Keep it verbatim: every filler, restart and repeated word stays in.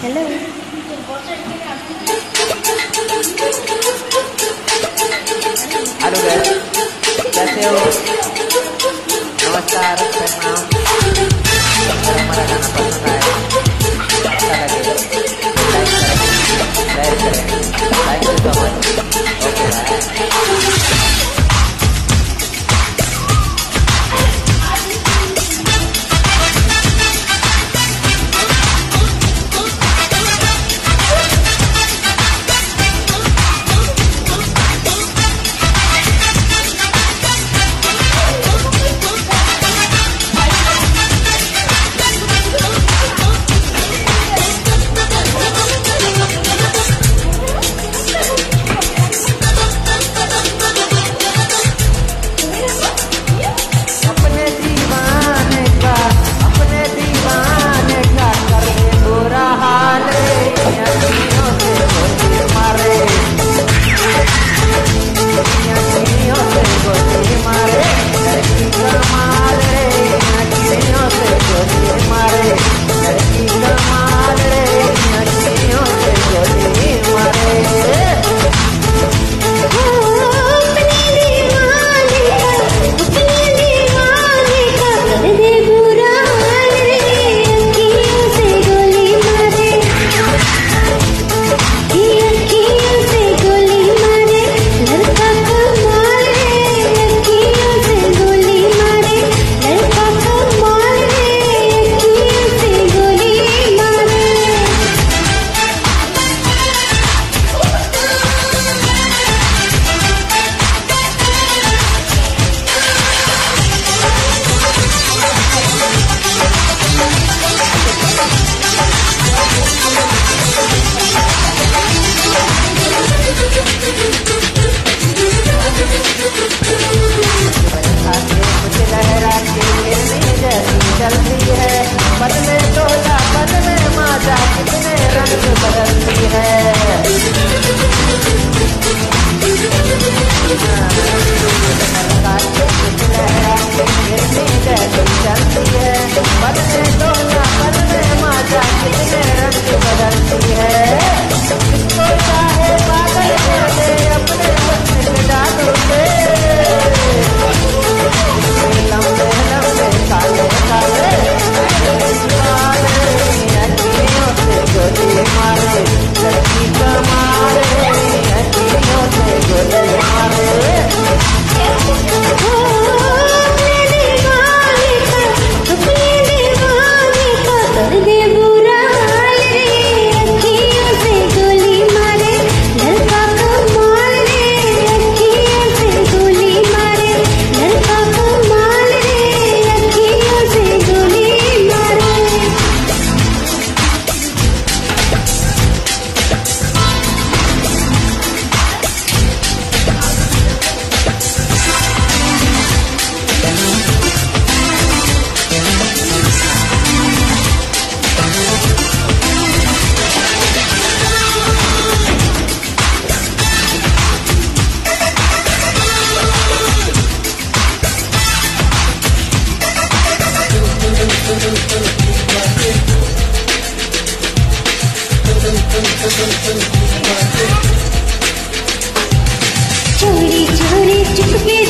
Hello hello guys, कैसे हो? नमस्कार, प्रणाम। अगर हमारा गाना पसंद आए, अच्छा लगे तो लाइक करें, शेयर करें। Thank you so much. Okay bye. चलती है पल में तोला पल में माजा कितने रंग बदलती है। चलती है पल में तोला पल में माजा कितने रंग बदलती है। इसको चाहे पागल कर दे अपने मन डालो से लंबे लंबे काले काले अखियों से गोली मारे लड़की कमारे अखियों से गोली मारे। चोरी चोरी चुपके